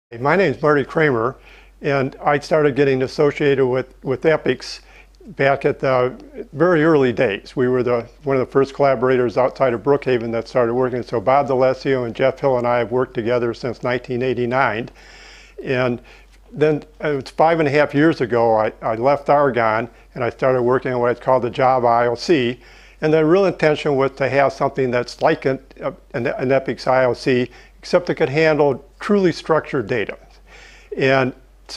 My name is Marty Kramer, and I started getting associated with EPICS back at the very early days. We were one of the first collaborators outside of Brookhaven that started working. So Bob D'Alessio and Jeff Hill and I have worked together since 1989. And then it was 5.5 years ago, I left Argonne and I started working on what I call the Java IOC. And the real intention was to have something that's like an EPICS IOC, except it could handle truly structured data. And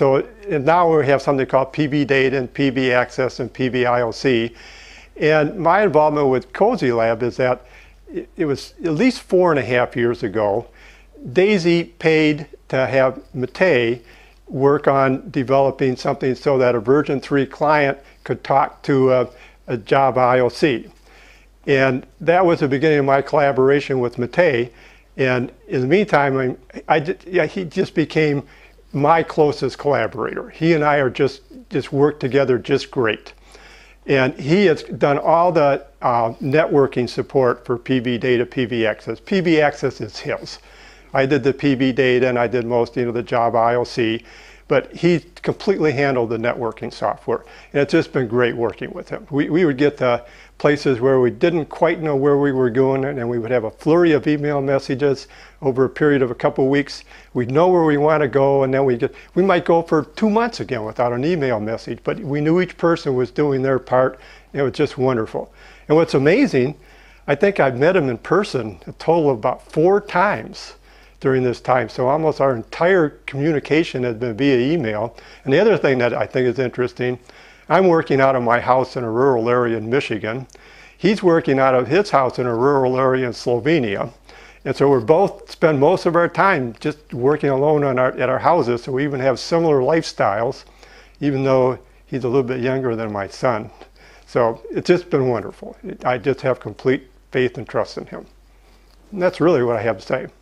now we have something called PB data and PB access and PB IOC. And my involvement with Cosylab is that it was at least 4.5 years ago, Daisy paid to have Marty work on developing something so that a version 3 client could talk to a Java IOC. And that was the beginning of my collaboration with Marty. And in the meantime, he just became my closest collaborator. He and I are just work together just great. And he has done all the networking support for PB data, PB access. PB access is his. I did the PB data and I did most, the Java IOC, but he completely handled the networking software. And it's just been great working with him. We would get to places where we didn't quite know where we were going, and we would have a flurry of email messages over a period of a couple of weeks. We'd know where we want to go, and then we might go for 2 months again without an email message, but we knew each person was doing their part. It was just wonderful. And what's amazing, I think I've met him in person a total of about 4 times during this time. So almost our entire communication has been via email. And the other thing that I think is interesting, I'm working out of my house in a rural area in Michigan. He's working out of his house in a rural area in Slovenia. And so we're both spend most of our time just working alone at our houses. So we even have similar lifestyles, even though he's a little bit younger than my son. So it's just been wonderful. I just have complete faith and trust in him. And that's really what I have to say.